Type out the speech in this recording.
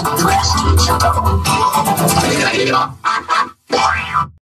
プレステーション。